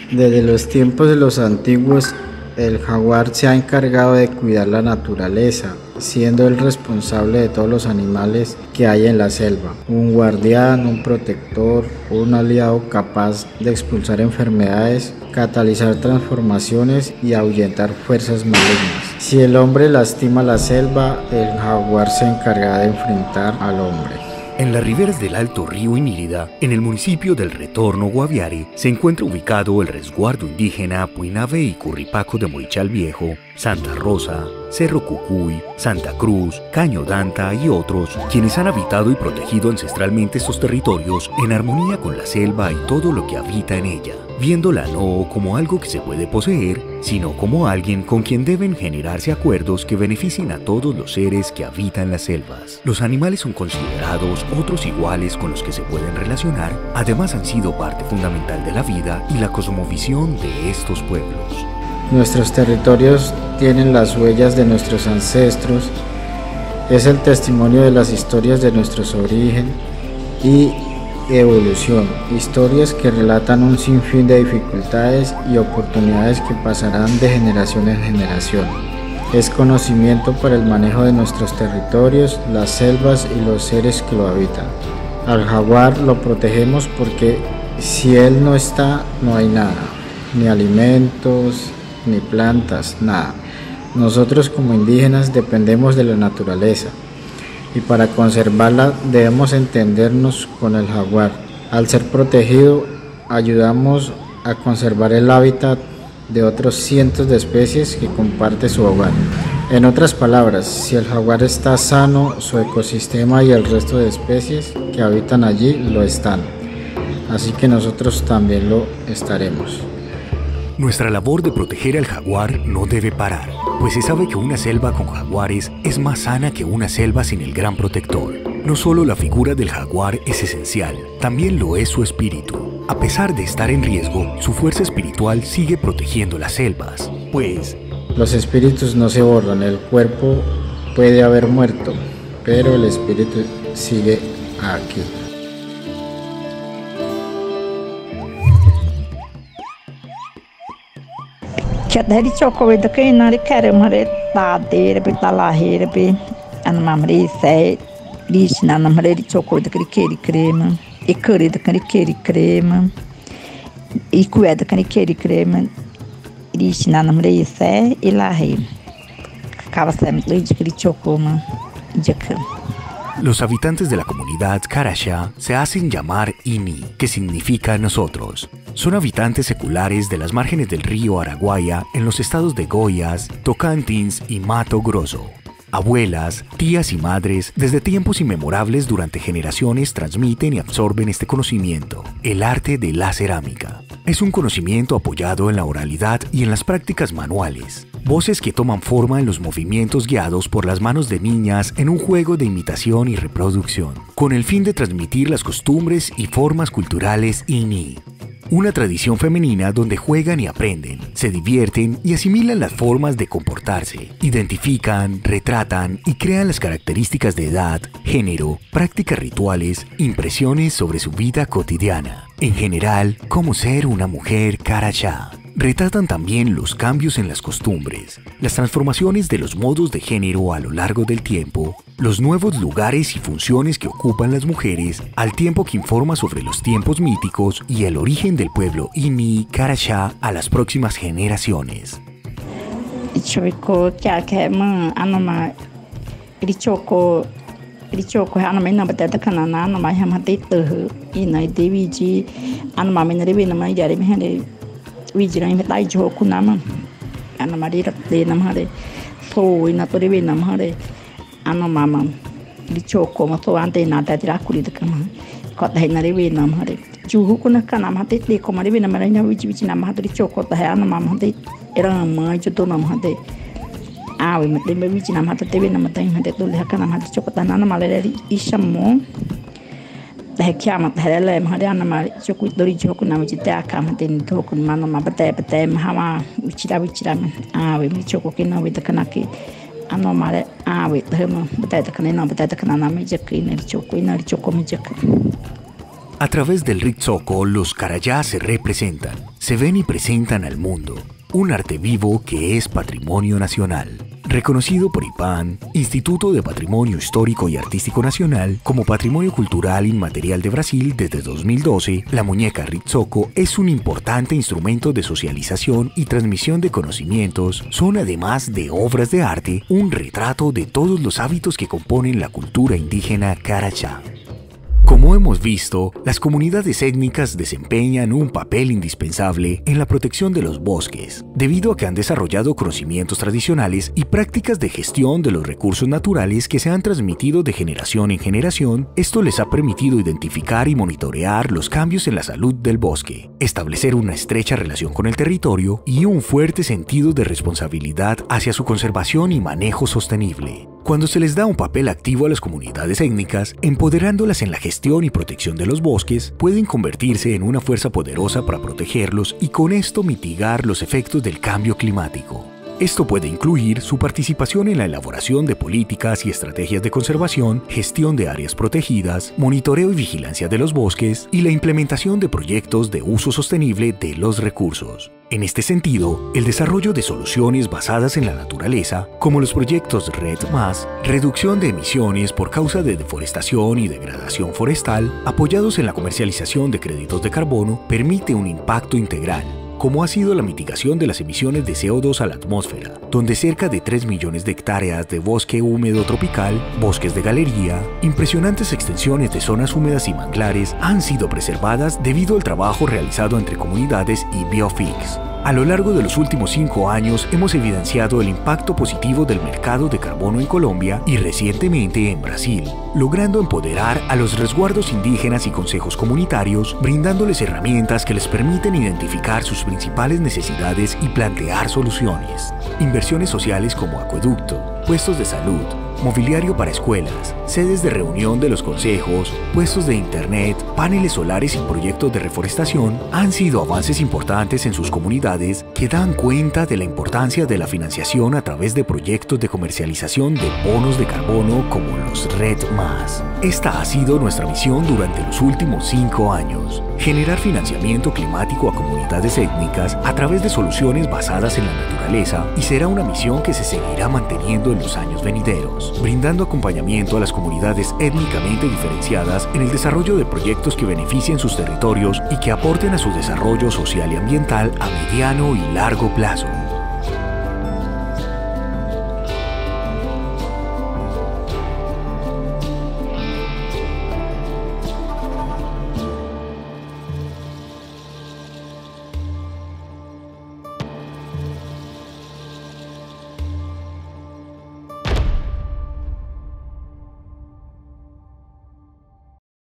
Desde los tiempos de los antiguos, el jaguar se ha encargado de cuidar la naturaleza, siendo el responsable de todos los animales que hay en la selva. Un guardián, un protector, un aliado capaz de expulsar enfermedades, catalizar transformaciones y ahuyentar fuerzas malignas. Si el hombre lastima la selva, el jaguar se encarga de enfrentar al hombre. En las riberas del Alto Río Inírida, en el municipio del Retorno Guaviare, se encuentra ubicado el resguardo indígena Puinave y Curripaco de Moichal Viejo, Santa Rosa, Cerro Cucuy, Santa Cruz, Caño Danta y otros, quienes han habitado y protegido ancestralmente estos territorios en armonía con la selva y todo lo que habita en ella, viéndola no como algo que se puede poseer, sino como alguien con quien deben generarse acuerdos que beneficien a todos los seres que habitan las selvas. Los animales son considerados otros iguales con los que se pueden relacionar, además han sido parte fundamental de la vida y la cosmovisión de estos pueblos. Nuestros territorios tienen las huellas de nuestros ancestros, es el testimonio de las historias de nuestros orígenes y evolución, historias que relatan un sinfín de dificultades y oportunidades que pasarán de generación en generación. Es conocimiento para el manejo de nuestros territorios, las selvas y los seres que lo habitan. Al jaguar lo protegemos porque si él no está, no hay nada, ni alimentos, ni plantas, nada. Nosotros como indígenas dependemos de la naturaleza y para conservarla debemos entendernos con el jaguar. Al ser protegido ayudamos a conservar el hábitat de otros cientos de especies que comparte su hogar. En otras palabras, si el jaguar está sano, su ecosistema y el resto de especies que habitan allí lo están. Así que nosotros también lo estaremos. Nuestra labor de proteger al jaguar no debe parar, pues se sabe que una selva con jaguares es más sana que una selva sin el gran protector. No solo la figura del jaguar es esencial, también lo es su espíritu. A pesar de estar en riesgo, su fuerza espiritual sigue protegiendo las selvas, pues los espíritus no se borran, el cuerpo puede haber muerto, pero el espíritu sigue aquí. Chadari choko de que nari kare mare ta de be talahera be an mamre sai lis na namre choko de keri crema e curry de keri crema e cué de keri crema lis na namre sai e lahe acaba sempre de keri choko ma jaka. Los habitantes de la comunidad Carachá se hacen llamar Ini, que significa nosotros. Son habitantes seculares de las márgenes del río Araguaia en los estados de Goiás, Tocantins y Mato Grosso. Abuelas, tías y madres, desde tiempos inmemorables durante generaciones transmiten y absorben este conocimiento, el arte de la cerámica. Es un conocimiento apoyado en la oralidad y en las prácticas manuales. Voces que toman forma en los movimientos guiados por las manos de niñas en un juego de imitación y reproducción, con el fin de transmitir las costumbres y formas culturales Ini. Una tradición femenina donde juegan y aprenden, se divierten y asimilan las formas de comportarse, identifican, retratan y crean las características de edad, género, prácticas rituales, impresiones sobre su vida cotidiana. En general, cómo ser una mujer Carachá. Retratan también los cambios en las costumbres, las transformaciones de los modos de género a lo largo del tiempo, los nuevos lugares y funciones que ocupan las mujeres, al tiempo que informa sobre los tiempos míticos y el origen del pueblo Ini Carachá a las próximas generaciones. Vigiran dai joku nama ana marira de namare to ina to de namare ana mama di choko ma to ante na ta tira kuli de kama ko ta na de namare juhu kuna kana ma te ko ma de namare na vici nama di choko ta ana mama de era ma ju to nama de a we me de vici nama ta te nama ta ma de to le kana ma di choko ta na male isamo the Kiamat Hele Mariana Chokuri Jokuna, which they are coming in Tokun Manama, but they Mahama, which I with Chokina with the Kanaki, Anomare, with him, but I can know, but I can Namijak in Chokuina, Chokomijak. A través del Ritzoco, los Carayá se representan. se ven y presentan al mundo, un arte vivo que es patrimonio nacional. Reconocido por IPAN, Instituto de Patrimonio Histórico y Artístico Nacional, como Patrimonio Cultural Inmaterial de Brasil desde 2012, la muñeca Ritsuko es un importante instrumento de socialización y transmisión de conocimientos. Son, además de obras de arte, un retrato de todos los hábitos que componen la cultura indígena Carachá. Como hemos visto, las comunidades étnicas desempeñan un papel indispensable en la protección de los bosques, debido a que han desarrollado conocimientos tradicionales y prácticas de gestión de los recursos naturales que se han transmitido de generación en generación. Esto les ha permitido identificar y monitorear los cambios en la salud del bosque, establecer una estrecha relación con el territorio y un fuerte sentido de responsabilidad hacia su conservación y manejo sostenible. Cuando se les da un papel activo a las comunidades étnicas, empoderándolas en la gestión y protección de los bosques, pueden convertirse en una fuerza poderosa para protegerlos y con esto mitigar los efectos del cambio climático. Esto puede incluir su participación en la elaboración de políticas y estrategias de conservación, gestión de áreas protegidas, monitoreo y vigilancia de los bosques y la implementación de proyectos de uso sostenible de los recursos. En este sentido, el desarrollo de soluciones basadas en la naturaleza, como los proyectos REDD+, reducción de emisiones por causa de deforestación y degradación forestal, apoyados en la comercialización de créditos de carbono, permite un impacto integral, como ha sido la mitigación de las emisiones de CO2 a la atmósfera, donde cerca de 3 millones de hectáreas de bosque húmedo tropical, bosques de galería, impresionantes extensiones de zonas húmedas y manglares han sido preservadas debido al trabajo realizado entre comunidades y Biofix. A lo largo de los últimos 5 años hemos evidenciado el impacto positivo del mercado de carbono en Colombia y recientemente en Brasil, logrando empoderar a los resguardos indígenas y consejos comunitarios, brindándoles herramientas que les permiten identificar sus principales necesidades y plantear soluciones. Inversiones sociales como acueducto, puestos de salud, mobiliario para escuelas, sedes de reunión de los consejos, puestos de internet, paneles solares y proyectos de reforestación han sido avances importantes en sus comunidades que dan cuenta de la importancia de la financiación a través de proyectos de comercialización de bonos de carbono como los REDD+. Esta ha sido nuestra misión durante los últimos 5 años: generar financiamiento climático a comunidades étnicas a través de soluciones basadas en la naturaleza, y será una misión que se seguirá manteniendo en los años venideros, brindando acompañamiento a las comunidades étnicamente diferenciadas en el desarrollo de proyectos que beneficien sus territorios y que aporten a su desarrollo social y ambiental a mediano y largo plazo.